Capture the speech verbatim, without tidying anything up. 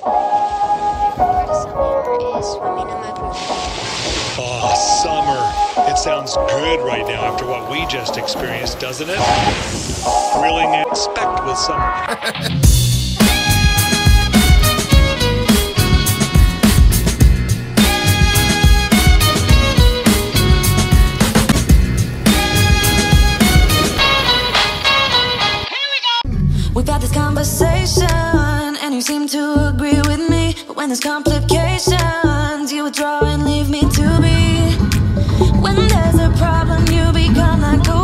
For the summer is minamagro. Oh, summer. It sounds good right now after what we just experienced, doesn't it? Thrilling and expect with summer. We've had this conversation, and you seem to agree with me. But when there's complications, you withdraw and leave me to be. When there's a problem, you become like a